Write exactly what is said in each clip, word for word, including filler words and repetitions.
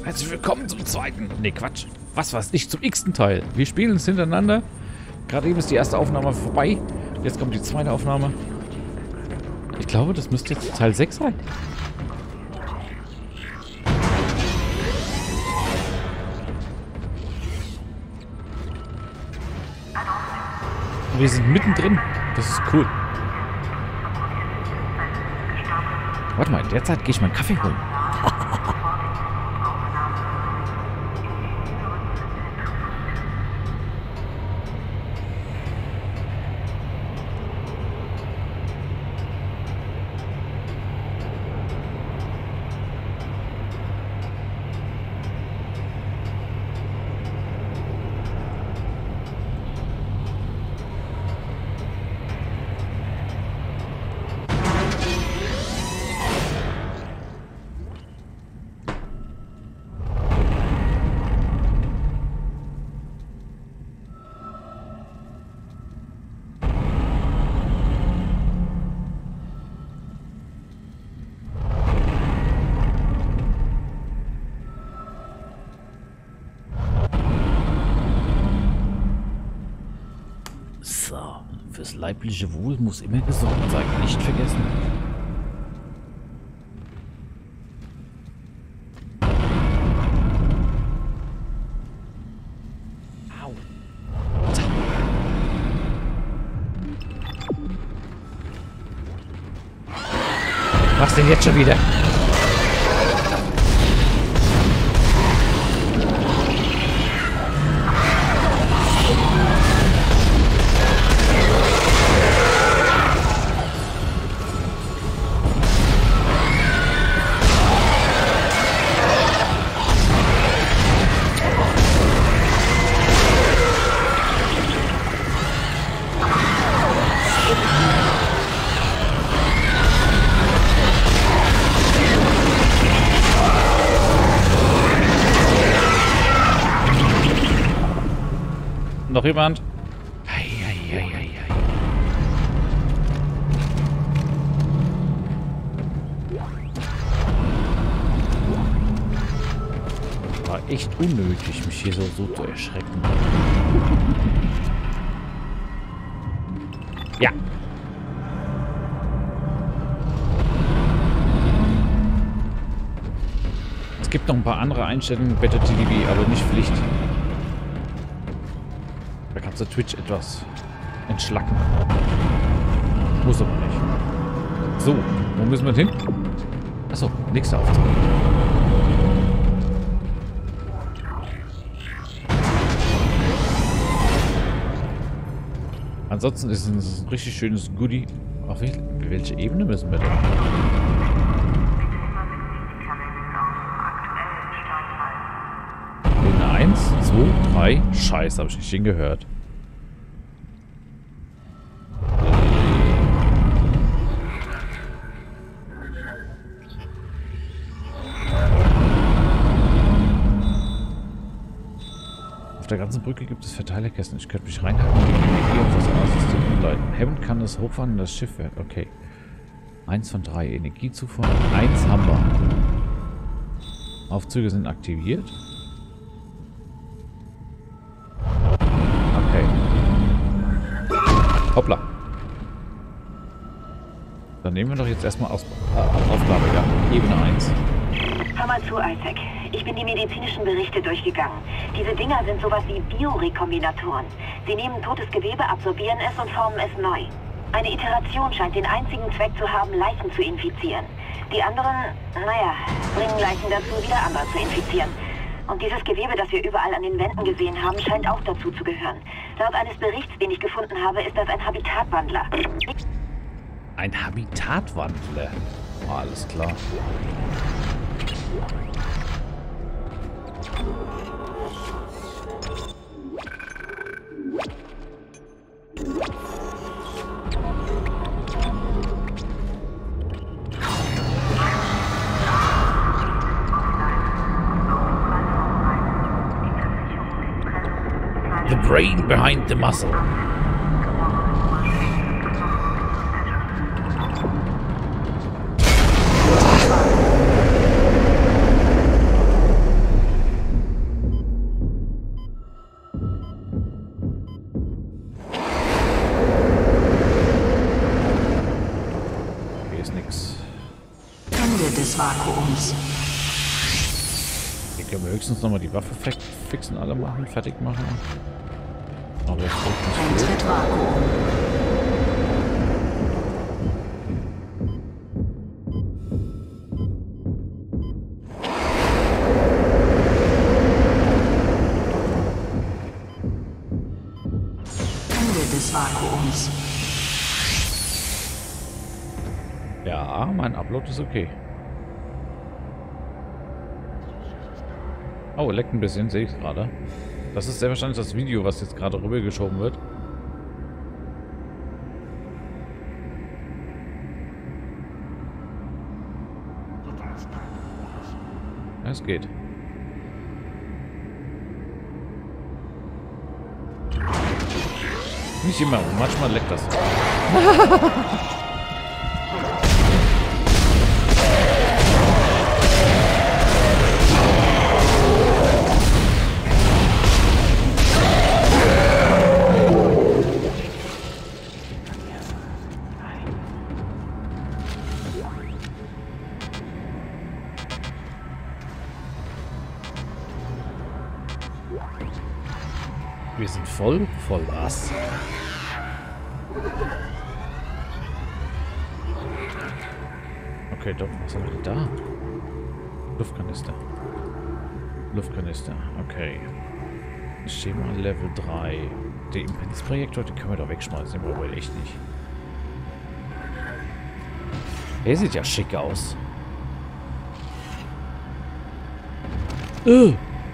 Herzlich willkommen zum zweiten. Ne, Quatsch. Was weiß ich, zum x-ten Teil. Wir spielen es hintereinander. Gerade eben ist die erste Aufnahme vorbei. Jetzt kommt die zweite Aufnahme. Ich glaube, das müsste jetzt Teil sechs sein. Wir sind mittendrin. Das ist cool. Warte mal, in der Zeit gehe ich meinen Kaffee holen. Fürs leibliche Wohl muss immer gesorgt sein, nicht vergessen. Au. Was denn jetzt schon wieder? Noch jemand? Ei, ei, ei, ei, ei. War echt unnötig, mich hier so, so zu erschrecken. Ja. Es gibt noch ein paar andere Einstellungen bei der T V, aber nicht Pflicht. Da kannst du Twitch etwas entschlacken. Muss aber nicht. So, wo müssen wir hin? Achso, nächster Auftrag. Ansonsten ist es ein richtig schönes Goodie. Auf welche Ebene müssen wir denn? eins, zwei, drei. Scheiße, habe ich nicht hingehört. Auf der ganzen Brücke gibt es Verteilerkästen. Ich könnte mich reinhacken und die Energie auf das Außensystem umleiten. Hammond kann das hochfahren und das Schiff werden. Okay. Eins von drei. Energiezufuhr. Eins haben wir. Aufzüge sind aktiviert. Hoppla. Dann nehmen wir doch jetzt erstmal Aus äh, Aufgabe, ja. Ebene eins. Hör mal zu, Isaac. Ich bin die medizinischen Berichte durchgegangen. Diese Dinger sind sowas wie Biorekombinatoren. Sie nehmen totes Gewebe, absorbieren es und formen es neu. Eine Iteration scheint den einzigen Zweck zu haben, Leichen zu infizieren. Die anderen, naja, bringen Leichen dazu, wieder andere zu infizieren. Und dieses Gewebe, das wir überall an den Wänden gesehen haben, scheint auch dazu zu gehören. Laut eines Berichts, den ich gefunden habe, ist das ein Habitatwandler. Ein Habitatwandler? Oh, alles klar. The brain behind the muscle. des Vakuums. Hier können wir höchstens nochmal die Waffe fixen, alle machen, fertig machen. Aber das bringt nicht viel. Eintritt Vakuum. Des Vakuums. Ja, mein Upload ist okay. Oh, leckt ein bisschen, sehe ich es gerade. Das ist sehr wahrscheinlich das Video, was jetzt gerade rübergeschoben wird. Es geht. Nicht immer, manchmal leckt das. Wir sind voll, voll was? Okay, doch, was haben wir denn da? Luftkanister. Luftkanister, okay. Schema Level drei. Der Impedenzprojektor, den können wir doch wegschmeißen, den brauchen wir echt nicht. Der sieht ja schick aus. Äh.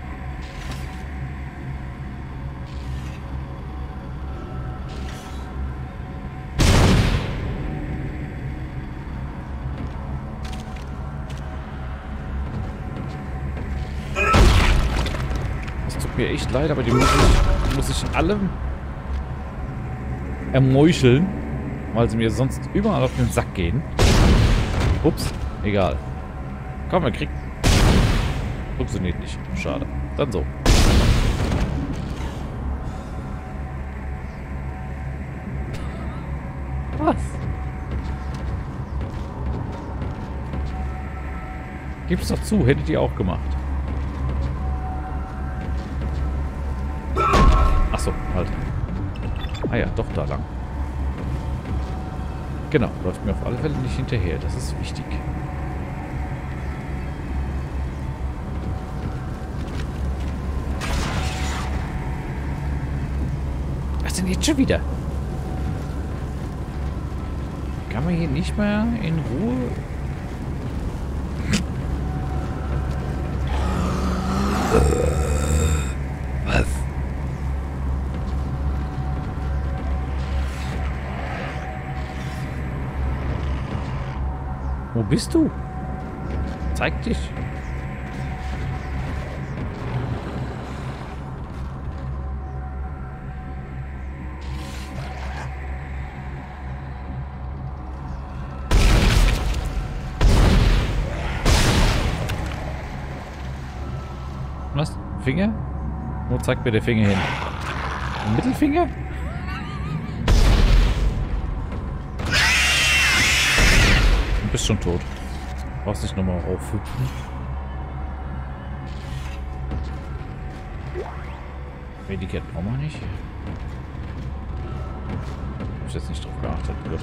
Mir echt leid, aber die muss ich, muss ich in allem ermeucheln, weil sie mir sonst überall auf den Sack gehen. Ups, egal. Komm, er kriegt. Funktioniert nicht. Schade. Dann so. Was? Gib's doch zu, hättet ihr auch gemacht. Achso, halt. Ah ja, doch da lang. Genau, läuft mir auf alle Fälle nicht hinterher. Das ist wichtig. Was denn jetzt schon wieder? Kann man hier nicht mehr in Ruhe... Was? Wo bist du? Zeig dich. Was? Finger? Wo zeigt mir der Finger hin? Ein Mittelfinger? Du bist schon tot. Brauchst nicht nochmal aufhüpfen. Medikett brauchen wir nicht. Hab ich jetzt nicht drauf geachtet. Gut.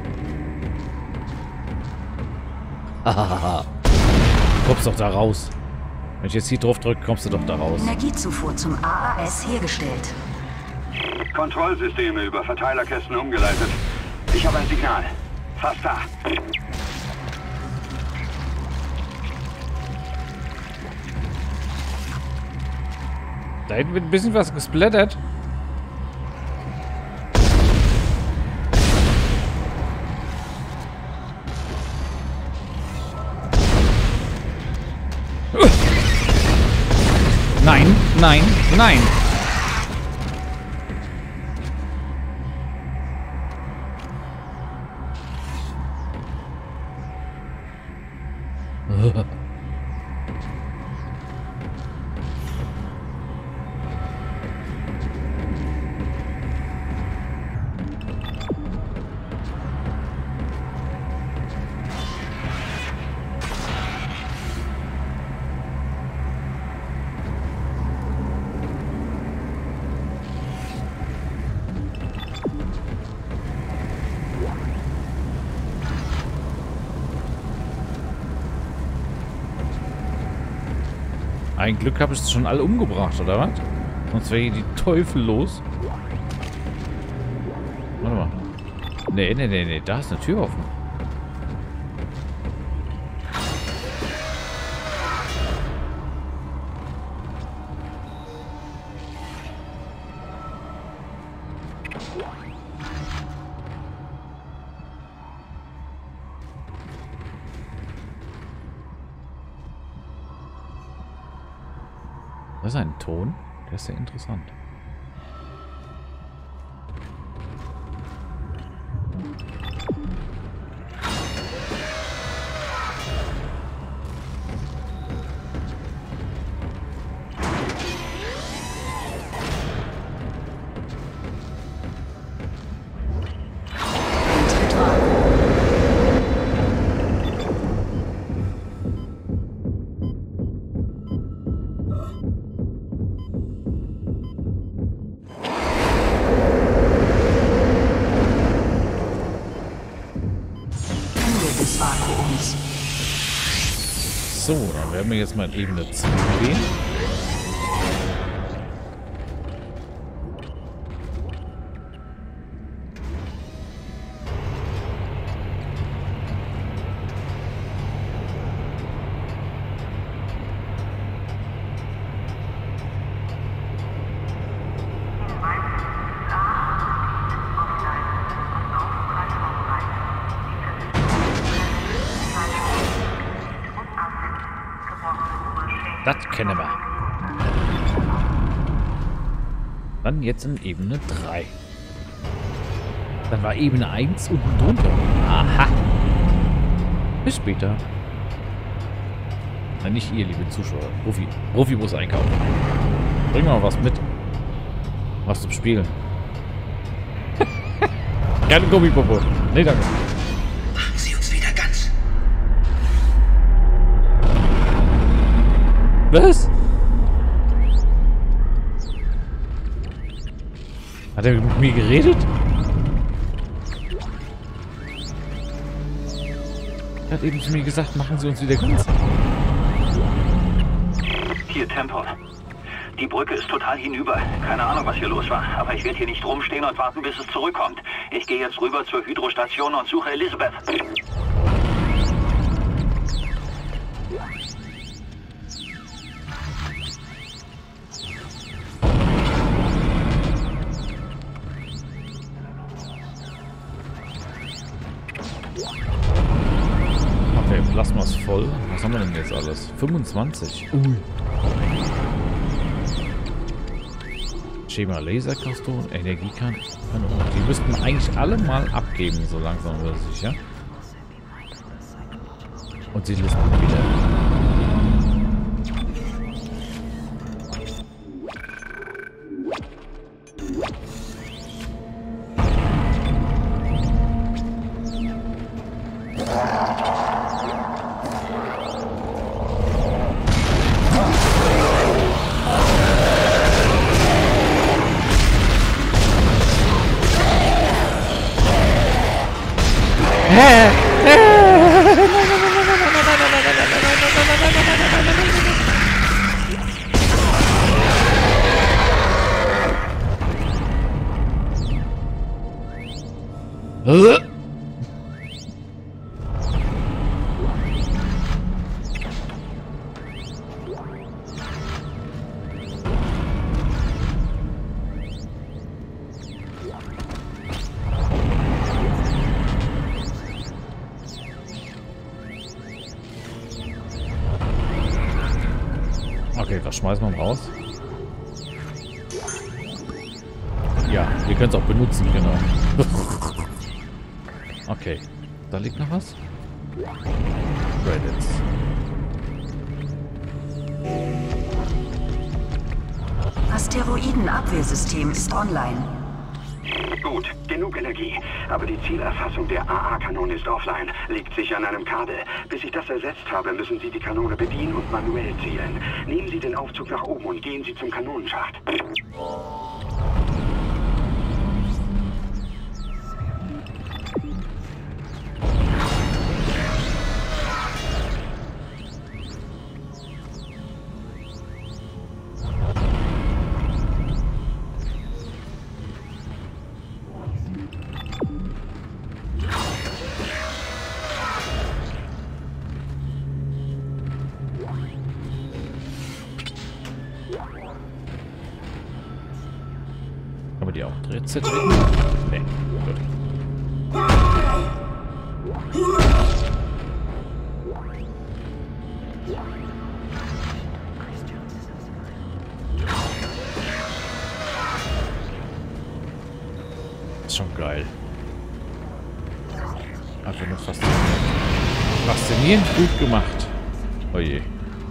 Hahaha. Du kommst doch da raus. Wenn ich jetzt hier drauf drücke, kommst du doch da raus. Energiezufuhr zum A A S hergestellt. Kontrollsysteme über Verteilerkästen umgeleitet. Ich habe ein Signal. Fast da. Da hinten wird ein bisschen was gesplattert. Nein, nein, nein. Ein Glück habe ich es schon alle umgebracht, oder was? Sonst wäre hier die Teufel los. Warte mal. Nee, nee, nee, nee. Da ist eine Tür offen. Das ist ein Ton. Der ist sehr interessant. So, dann werden wir jetzt mal in Ebene zwei gehen. Das kennen wir. Dann jetzt in Ebene drei. Dann war Ebene eins unten drunter. Aha. Bis später. Nein, nicht ihr, liebe Zuschauer. Profi. Profi muss einkaufen. Bring mal was mit. Was zum Spielen. Keine Gummipopo. Nee, danke. Machen Sie uns wieder ganz. Was? Hat er mit mir geredet? Er hat eben zu mir gesagt, machen Sie uns wieder ganz. Hier, Temple. Die Brücke ist total hinüber. Keine Ahnung, was hier los war. Aber ich werde hier nicht rumstehen und warten, bis es zurückkommt. Ich gehe jetzt rüber zur Hydrostation und suche Elizabeth. Okay, Plasma ist voll. Was haben wir denn jetzt alles? fünfundzwanzig. Ui. Schema Laserkaston, Energiekanone. Die müssten eigentlich alle mal abgeben, so langsam aber sicher. Und sie listen wieder. Okay, das schmeißen wir raus. Ja, wir können es auch benutzen, genau. Okay, da liegt noch was. Credits. Asteroidenabwehrsystem ist online. Gut, genug Energie. Aber die Zielerfassung der A A-Kanone ist offline. Liegt sich an einem Kabel. Bis ich das ersetzt habe, müssen Sie die Kanone bedienen und manuell zielen. Nehmen Sie den Aufzug nach oben und gehen Sie zum Kanonenschacht. wir die auch zertreten? Nee, gut. Ist schon geil. Einfach nur faszinierend. Faszinierend gut gemacht. Oh je.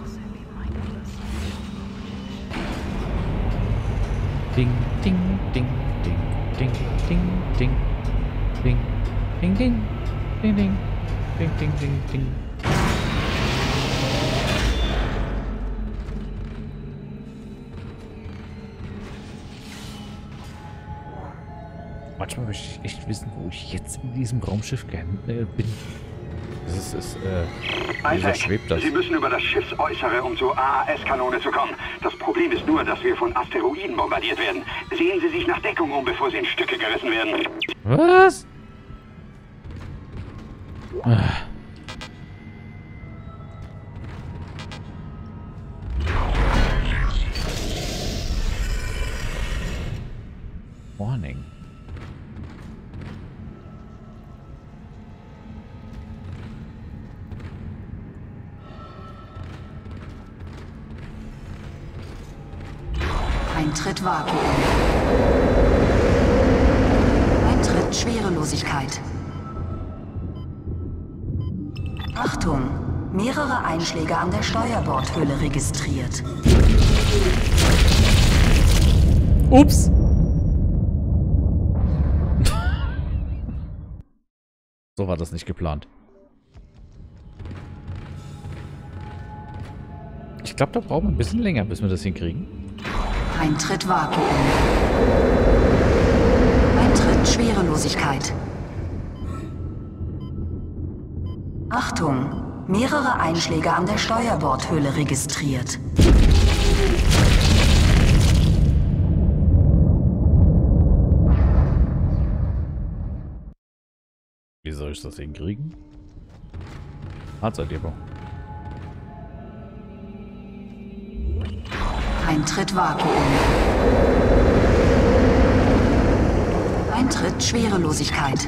Ding, ding, ding, ding, ding, ding, ding, ding, ding, ding, ding, ding, ding, ding, ding, ding. Manchmal möchte ich echt wissen, wo ich jetzt in diesem Raumschiff gern äh, bin. Das ist, ist äh, wieso schwebt das? Sie müssen über das Schiffsäußere, um zur A A S-Kanone zu kommen. Das Problem ist nur, dass wir von Asteroiden bombardiert werden. Sehen Sie sich nach Deckung um, bevor Sie in Stücke gerissen werden. Was? Ah. Warning. Eintritt Vakuum. Eintritt Schwerelosigkeit. Achtung! Mehrere Einschläge an der Steuerbordhülle registriert. Ups! So war das nicht geplant. Ich glaube, da brauchen wir ein bisschen länger, bis wir das hinkriegen. Eintritt Vakuum. Eintritt Schwerelosigkeit. Achtung! Mehrere Einschläge an der Steuerbordhülle registriert. Wie soll ich das hinkriegen? Hartzerleber. Eintritt Vakuum. Eintritt Schwerelosigkeit.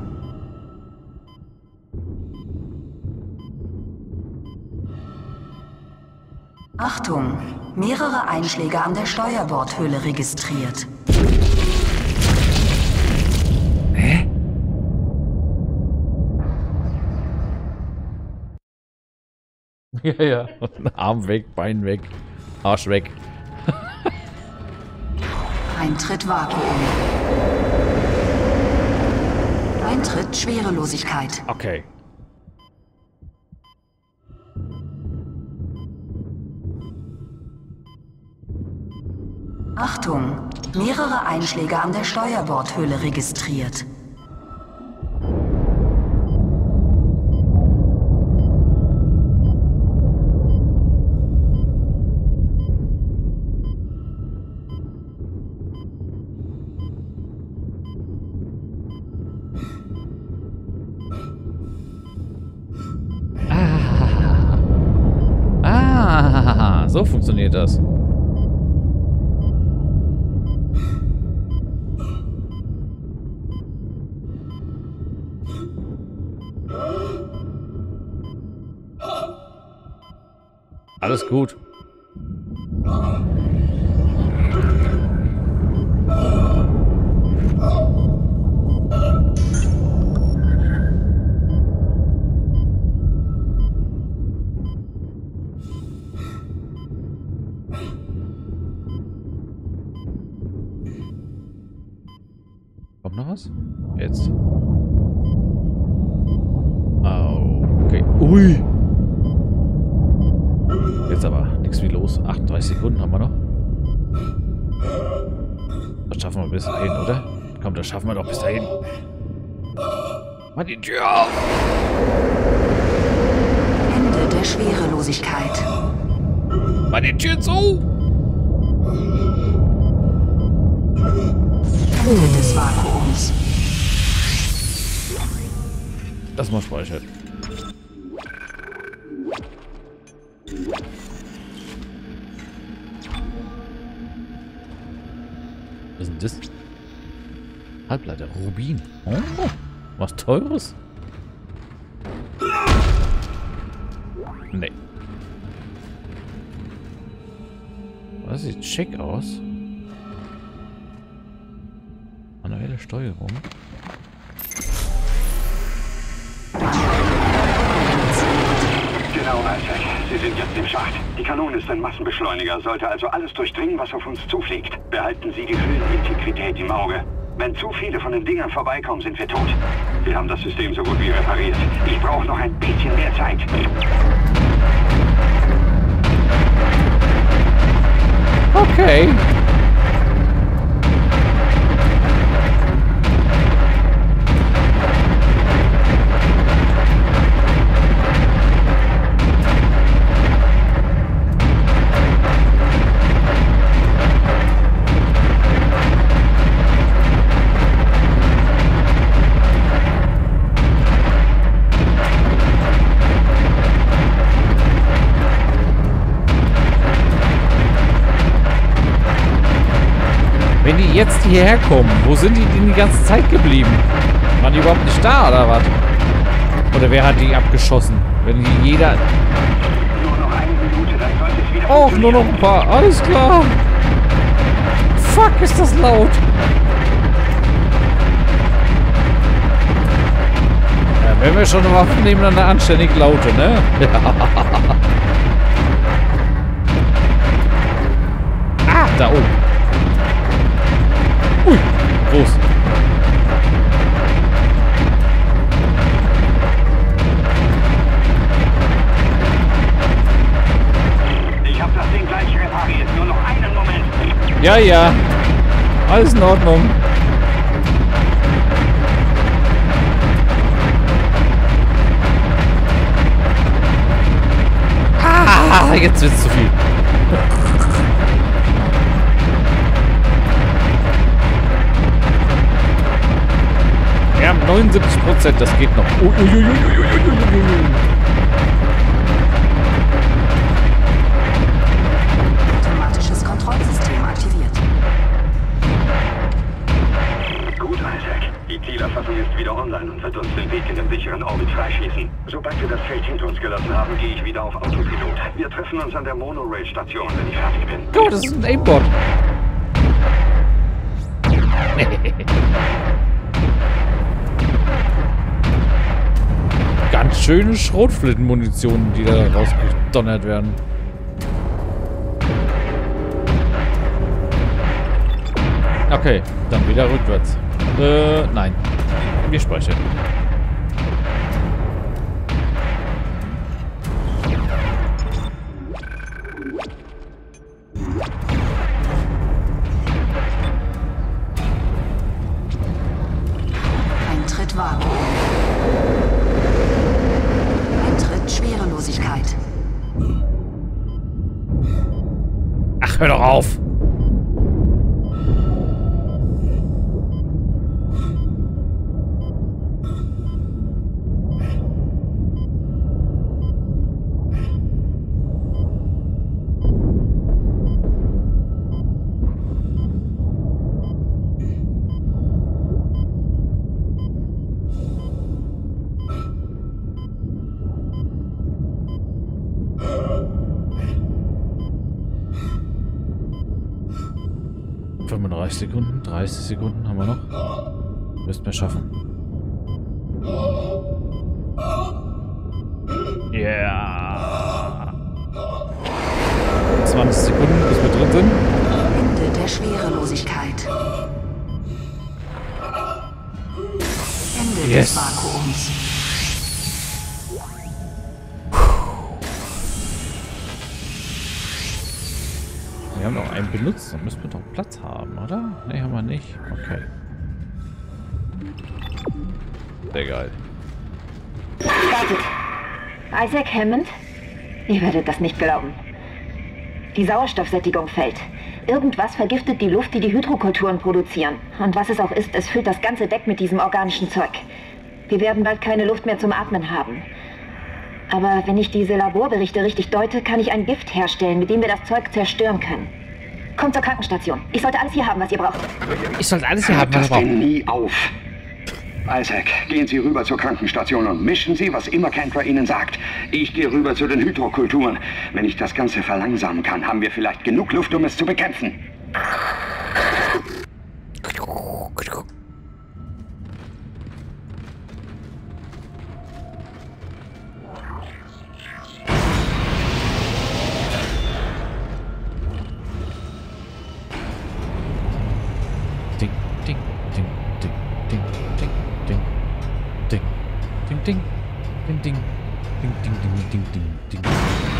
Achtung! Mehrere Einschläge an der Steuerbordhülle registriert. Hä? Ja, ja. Arm weg, Bein weg, Arsch weg. Eintritt Vakuum. Eintritt Schwerelosigkeit. Okay. Achtung! Mehrere Einschläge an der Steuerbordhülle registriert. Ah, so funktioniert das. Alles gut. Kommt noch was? Jetzt. Okay. Ui. Jetzt aber nichts wie los. achtunddreißig Sekunden haben wir noch. Das schaffen wir bis dahin, oder? Komm, das schaffen wir doch bis dahin. Mach die Tür auf! Ende der Schwerelosigkeit. Mach die Tür zu! Ende des Vakuums. Lass mal speichern. Was ist denn das? Halbleiter. Rubin. Oh, was Teures. Nee. Das sieht schick aus. Manuelle Steuerung. Genau, Isaac. Sie sind jetzt im Schacht. Die Kanone ist ein Massenbeschleuniger, sollte also alles durchdringen, was auf uns zufliegt. Behalten Sie die Höhlenintegrität im Auge. Wenn zu viele von den Dingern vorbeikommen, sind wir tot. Wir haben das System so gut wie repariert. Ich brauche noch ein bisschen mehr Zeit. Okay. Wenn die jetzt hierher kommen, wo sind die denn die ganze Zeit geblieben? Waren die überhaupt nicht da, oder was? Oder wer hat die abgeschossen? Wenn die jeder... Nur noch eine Minute, dann sollte es wieder... Oh, nur noch ein paar. Alles klar. Fuck, ist das laut. Ja, wenn wir schon Waffen nehmen, dann eine anständig laute, ne? Ah, da oben. Ui, groß. Ich habe das Ding gleich repariert. Nur noch einen Moment. Ja, ja. Alles in Ordnung. Ah, jetzt wird's zu viel. Wir haben neunundsiebzig Prozent, das geht noch. Uiuiuiuiuiuiui. Automatisches Kontrollsystem aktiviert. Gut, Isaac. Die Zielerfassung ist wieder online und wird uns den Weg in den sicheren Orbit freischießen. Sobald wir das Feld hinter uns gelassen haben, gehe ich wieder auf Autopilot. Wir treffen uns an der Monorail-Station, wenn ich fertig bin. Oh, das ist ein Aimbot. Ganz schöne Schrotflintenmunition, die da rausgedonnert werden. Okay, dann wieder rückwärts. Äh, nein. Wir speichern. Ein Tritt Vakuum. Ein Tritt Schwerelosigkeit. Ach, hör doch auf! fünfunddreißig Sekunden, dreißig Sekunden haben wir noch. Müssten wir schaffen. Ja. Yeah. zwanzig Sekunden, bis wir drin sind. Ende der Schwerelosigkeit. Ende Yes. des Vakuums. Wir haben noch einen benutzt, dann müssen wir doch Platz haben, oder? Ne, haben wir nicht. Okay. Sehr geil. Wartet. Isaac Hammond? Ihr werdet das nicht glauben. Die Sauerstoffsättigung fällt. Irgendwas vergiftet die Luft, die die Hydrokulturen produzieren. Und was es auch ist, es füllt das ganze Deck mit diesem organischen Zeug. Wir werden bald keine Luft mehr zum Atmen haben. Aber wenn ich diese Laborberichte richtig deute, kann ich ein Gift herstellen, mit dem wir das Zeug zerstören können. Kommt zur Krankenstation. Ich sollte alles hier haben, was ihr braucht. Ich sollte alles hier haben, was Das ich brauche. Ding nie auf. Isaac, gehen Sie rüber zur Krankenstation und mischen Sie, was immer Kendra Ihnen sagt. Ich gehe rüber zu den Hydrokulturen. Wenn ich das Ganze verlangsamen kann, haben wir vielleicht genug Luft, um es zu bekämpfen. Ding, ding, ding, ding, ding, ding, ding, ding, ding, ding, ding, ding, ding, ding, ding, ding, ding, ding.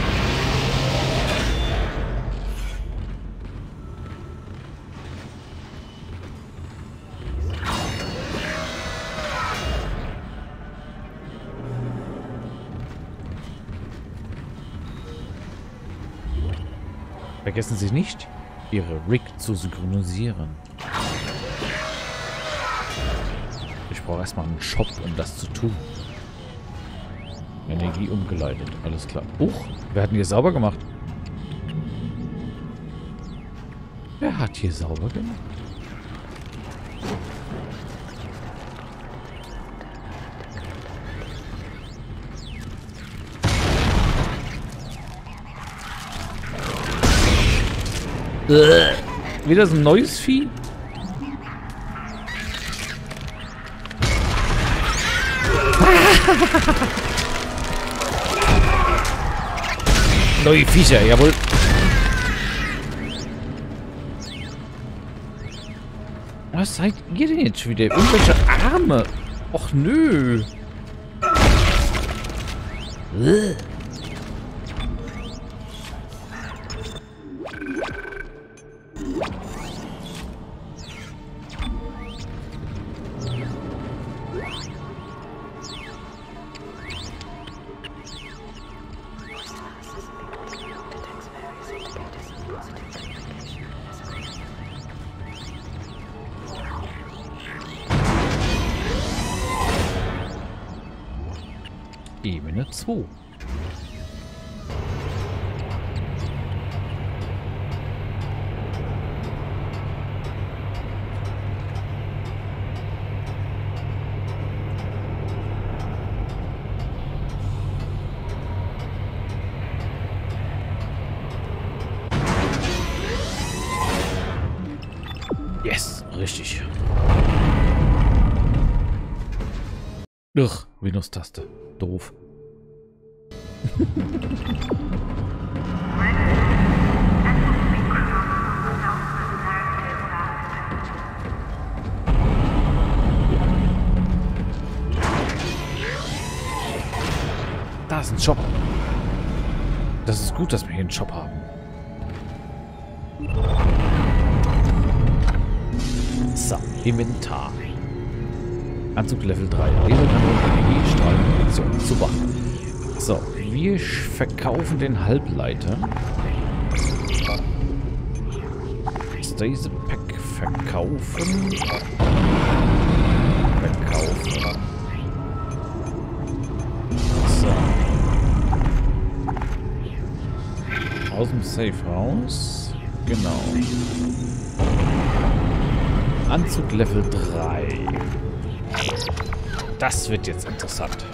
Vergessen Sie nicht, Ihre Rig zu synchronisieren. Ich brauche erstmal einen Shop, um das zu tun. Energie umgeleitet, alles klar. Uch, wer hat denn hier sauber gemacht? Wer hat hier sauber gemacht? Äh, wieder so ein neues Vieh? Neue Viecher, jawohl. Was seid ihr denn jetzt schon wieder? Irgendwelche Arme. Och nö. Äh. Ebene zwei. Yes, richtig. Ugh, Windows-Taste. Doof. Da ist ein Shop. Das ist gut, dass wir hier einen Shop haben. So, Inventar. Anzug Level drei. Laserkanone, Energiestrahlen, Munition. Super. So, wir verkaufen den Halbleiter. Stase Pack verkaufen. Verkaufen. So. Aus dem Safe raus. Genau. Anzug Level drei. Das wird jetzt interessant.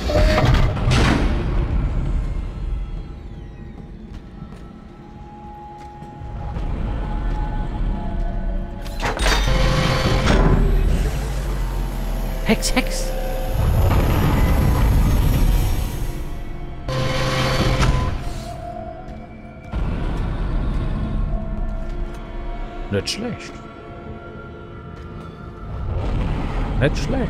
Hex, Hex! Nicht schlecht. Nicht schlecht.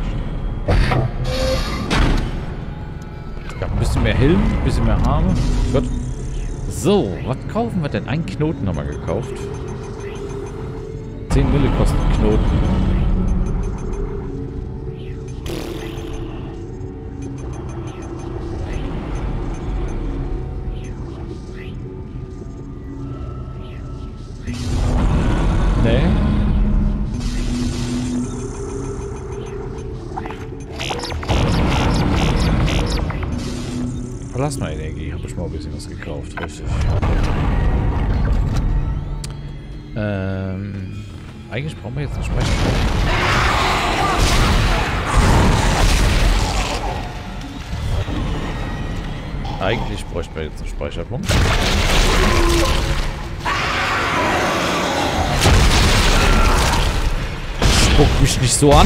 Ja, ein bisschen mehr Helm, ein bisschen mehr Arme. Gut. So, was kaufen wir denn? Einen Knoten haben wir gekauft. zehn Mille kostet ein Knoten. Nee. Plasma-Energie habe ich mal ein bisschen was gekauft, richtig. Ähm, eigentlich brauchen wir jetzt einen Speicher. Eigentlich bräuchten wir jetzt einen Speicherpunkt. Spuck mich nicht so an.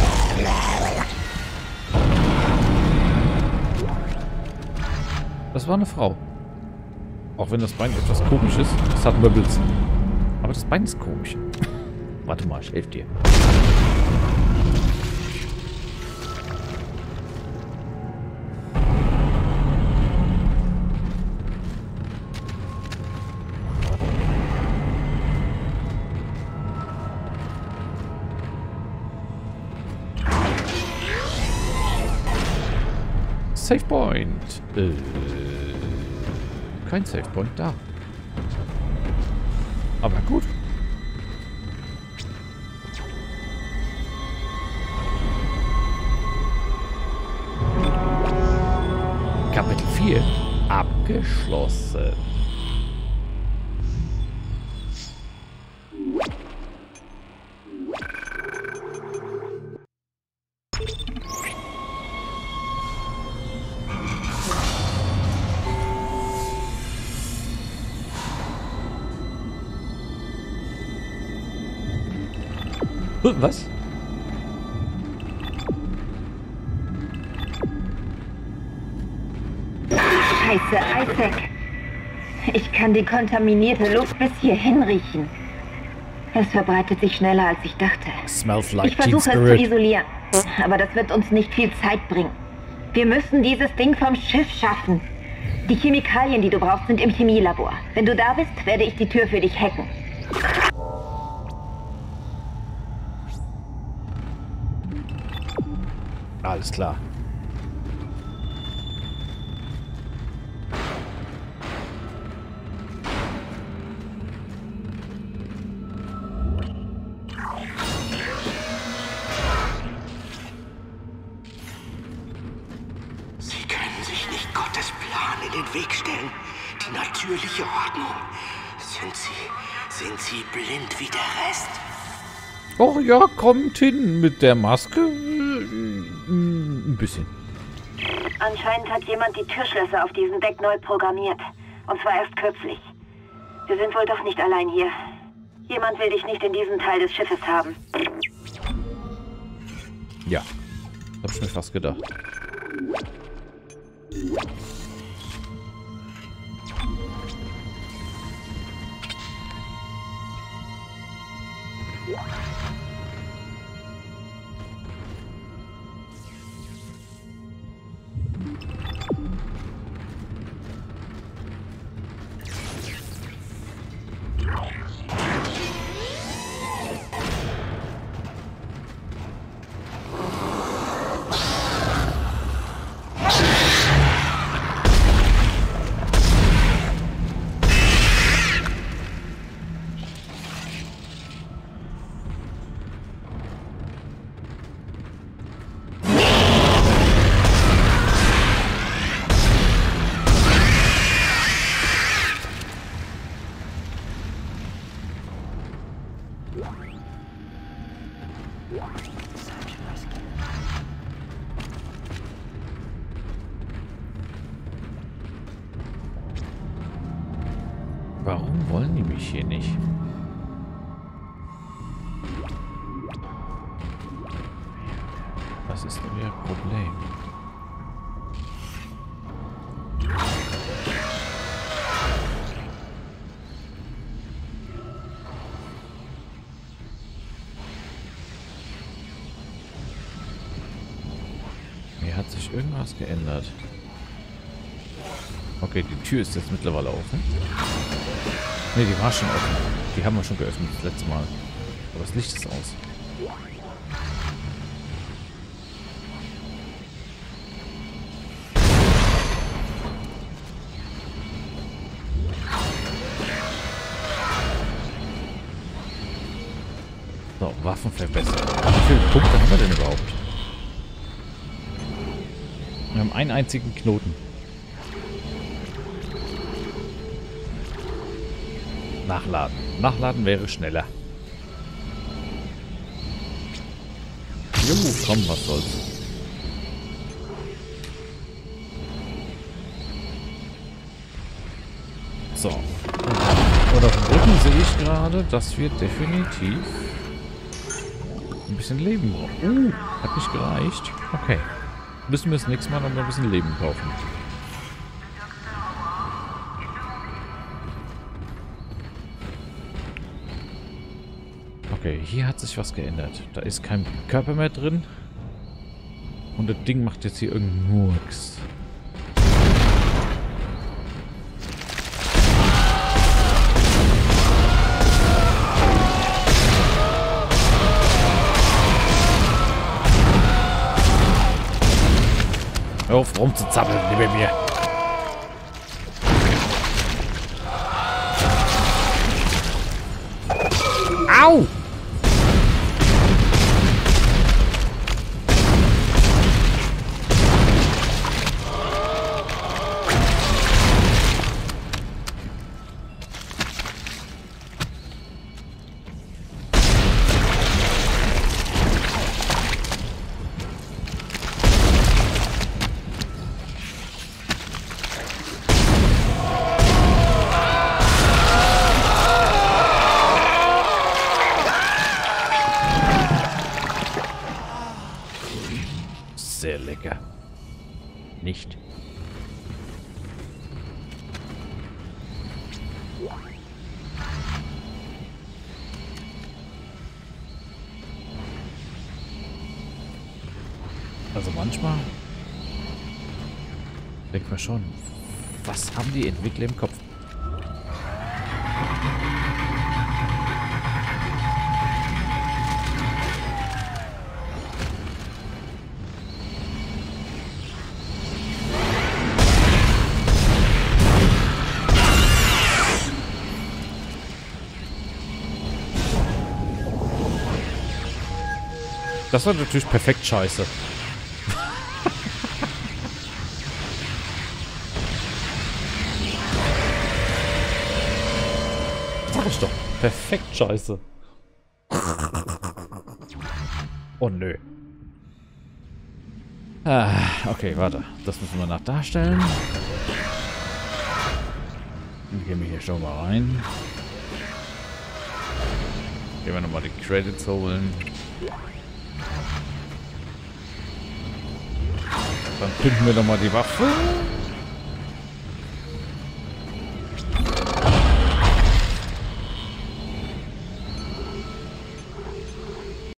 Das war eine Frau. Auch wenn das Bein etwas komisch ist. Es hat Möbels. Aber das Bein ist komisch. Warte mal, ich helfe dir. Save Point. Äh, kein Save Point da. Aber gut. Kapitel vier abgeschlossen. Was? Scheiße, Isaac. Ich kann die kontaminierte Luft bis hierhin riechen. Es verbreitet sich schneller, als ich dachte. Smells like ich versuche es zu isolieren, aber das wird uns nicht viel Zeit bringen. Wir müssen dieses Ding vom Schiff schaffen. Die Chemikalien, die du brauchst, sind im Chemielabor. Wenn du da bist, werde ich die Tür für dich hacken. Alles klar. Sie können sich nicht Gottes Plan in den Weg stellen. Die natürliche Ordnung. Sind Sie, sind Sie blind wie der Rest? Oh ja, kommt hin mit der Maske. Ein bisschen. Anscheinend hat jemand die Türschlösser auf diesem Deck neu programmiert. Und zwar erst kürzlich. Wir sind wohl doch nicht allein hier. Jemand will dich nicht in diesem Teil des Schiffes haben. Ja, hab ich mir fast gedacht. Warum wollen die mich hier nicht? Was ist denn ihr Problem? Hier hat sich irgendwas geändert. Okay, die Tür ist jetzt mittlerweile offen. Ne, die war schon offen. Die haben wir schon geöffnet das letzte Mal. Aber das Licht ist aus. So, Waffen verbessern. Wie viele Punkte haben wir denn überhaupt? Wir haben einen einzigen Knoten. Nachladen. Nachladen wäre schneller. Jo, komm, was soll's. So. Und auf dem Rücken sehe ich gerade, dass wir definitiv ein bisschen Leben brauchen. Uh, hat nicht gereicht. Okay. Müssen wir das nächste Mal noch mal ein bisschen Leben kaufen. Okay, hier hat sich was geändert. Da ist kein Körper mehr drin. Und das Ding macht jetzt hier irgendeinen Murks. Hör auf rumzuzappeln, neben mir. Au! Sehr lecker. Nicht? Also manchmal denkt man schon, was haben die Entwickler im Kopf? Das war natürlich perfekt scheiße. Sag ich doch. Perfekt scheiße. Oh nö. Ah, okay, warte. Das müssen wir nach darstellen. Dann gehen wir hier schon mal rein. Gehen wir nochmal die Credits holen. Dann finden wir doch mal die Waffe.